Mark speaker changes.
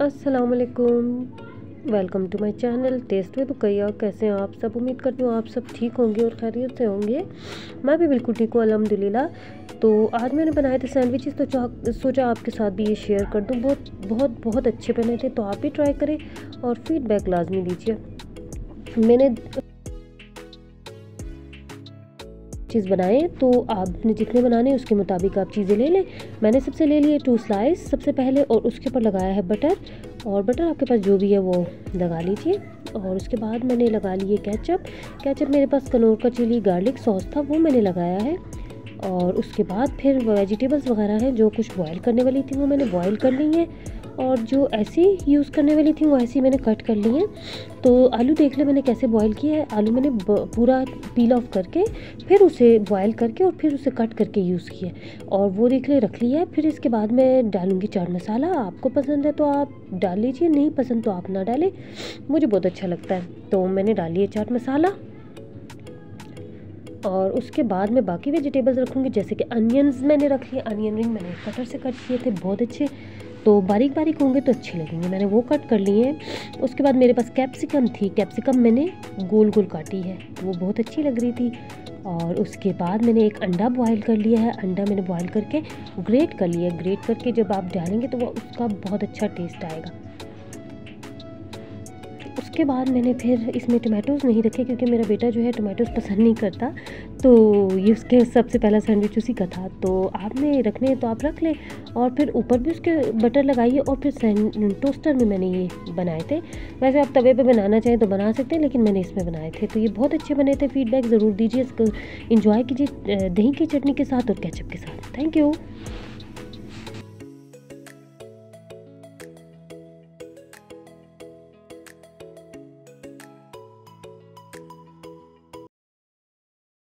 Speaker 1: अस्सलामुअलैकुम, welcome to my channel taste with Rukaiya. कैसे हैं आप सब? उम्मीद करती हूँ आप सब ठीक होंगे और खैरियत से होंगे। मैं भी बिल्कुल ठीक हूँ अल्हम्दुलिल्लाह। तो आज मैंने बनाए थे सैंडविचेस, तो सोचा आपके साथ भी ये शेयर कर दूँ। बहुत बहुत बहुत अच्छे बने थे, तो आप भी ट्राई करें और फीडबैक लाजमी दीजिए। मैंने चीज़ बनाए तो आपने जितने बनाने हैं उसके मुताबिक आप चीज़ें ले लें। मैंने सबसे ले लिए 2 स्लाइस सबसे पहले, और उसके ऊपर लगाया है बटर। और बटर आपके पास जो भी है वो लगा लीजिए। और उसके बाद मैंने लगा लिए केचप मेरे पास कनौर का चिली गार्लिक सॉस था, वो मैंने लगाया है। और उसके बाद फिर वेजिटेबल्स वगैरह हैं, जो कुछ बॉयल करने वाली थी वो मैंने बॉयल कर ली हैं, और जो ऐसी यूज़ करने वाली थी वो ऐसी मैंने कट कर ली हैं। तो आलू देख ले मैंने कैसे बॉयल किया है। आलू मैंने पूरा पील ऑफ करके फिर उसे बॉयल करके और फिर उसे कट करके यूज़ किया, और वो देख ले रख लिया है। फिर इसके बाद मैं डालूँगी चाट मसाला। आपको पसंद है तो आप डाल लीजिए, नहीं पसंद तो आप ना डालें, मुझे बहुत अच्छा लगता है। तो मैंने डाल लिया चाट मसाला, और उसके बाद मैं बाकी वेजिटेबल्स रखूँगी, जैसे कि अनियंस मैंने रख लिए। अनियन रिंग मैंने कटर से कट किए थे, बहुत अच्छे, तो बारीक बारीक होंगे तो अच्छे लगेंगे, मैंने वो कट कर लिए हैं। उसके बाद मेरे पास कैप्सिकम थी, कैप्सिकम मैंने गोल गोल काटी है, वो बहुत अच्छी लग रही थी। और उसके बाद मैंने एक अंडा बॉयल कर लिया है। अंडा मैंने बॉयल करके ग्रेट कर लिया। ग्रेट करके जब आप डालेंगे तो वो उसका बहुत अच्छा टेस्ट आएगा। उसके बाद मैंने फिर इसमें टमाटोज़ नहीं रखे, क्योंकि मेरा बेटा जो है टमाटोज़ पसंद नहीं करता, तो ये उसके सबसे पहला सैंडविच उसी का था। तो आपने रखने हैं तो आप रख लें, और फिर ऊपर भी उसके बटर लगाइए। और फिर टोस्टर में मैंने ये बनाए थे। वैसे आप तवे पे बनाना चाहें तो बना सकते हैं, लेकिन मैंने इसमें बनाए थे, तो ये बहुत अच्छे बने थे। फीडबैक ज़रूर दीजिए, इसको इंजॉय कीजिए दही की चटनी के साथ और केचप के साथ। Thank you.